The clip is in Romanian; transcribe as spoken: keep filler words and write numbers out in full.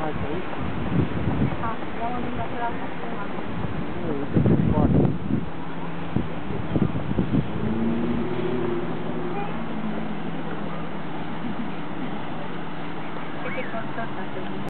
faci aici? Ah, iau o lumânătură acasă. Nu, uite ce poate. Cât e costă asta?